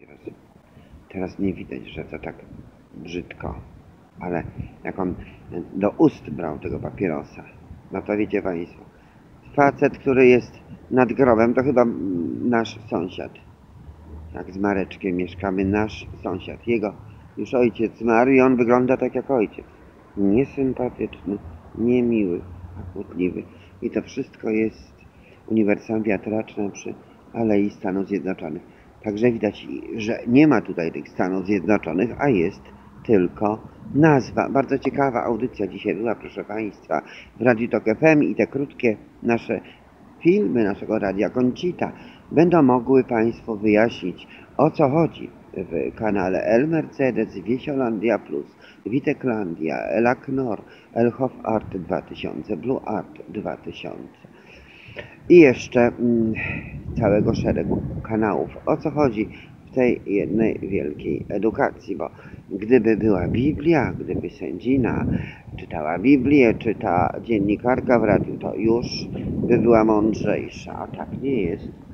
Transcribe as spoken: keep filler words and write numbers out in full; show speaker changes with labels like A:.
A: Teraz, teraz nie widać, że to tak brzydko, ale jak on do ust brał tego papierosa, no to wiecie Państwo, facet, który jest nad grobem, to chyba nasz sąsiad. Jak z Mareczkiem mieszkamy, nasz sąsiad. Jego już ojciec zmarł i on wygląda tak jak ojciec. Niesympatyczny, niemiły, a kłótliwy. I to wszystko jest uniwersum wiatraczne przy Alei Stanów Zjednoczonych. Także widać, że nie ma tutaj tych Stanów Zjednoczonych, a jest tylko nazwa. Bardzo ciekawa audycja dzisiaj była, proszę Państwa, w Radiu Tok F M i te krótkie nasze filmy naszego Radia Koncita będą mogły Państwu wyjaśnić, o co chodzi w kanale El Mercedes, Wiesiolandia Plus, Witeklandia, El Aknor, El Hof Art dwa tysiące, Blue Art dwa tysiące i jeszcze mm, całego szeregu kanałów. O co chodzi w tej jednej wielkiej edukacji, bo gdyby była Biblia, gdyby sędzina czytała Biblię, czy ta dziennikarka w radiu, to już by była mądrzejsza, a tak nie jest.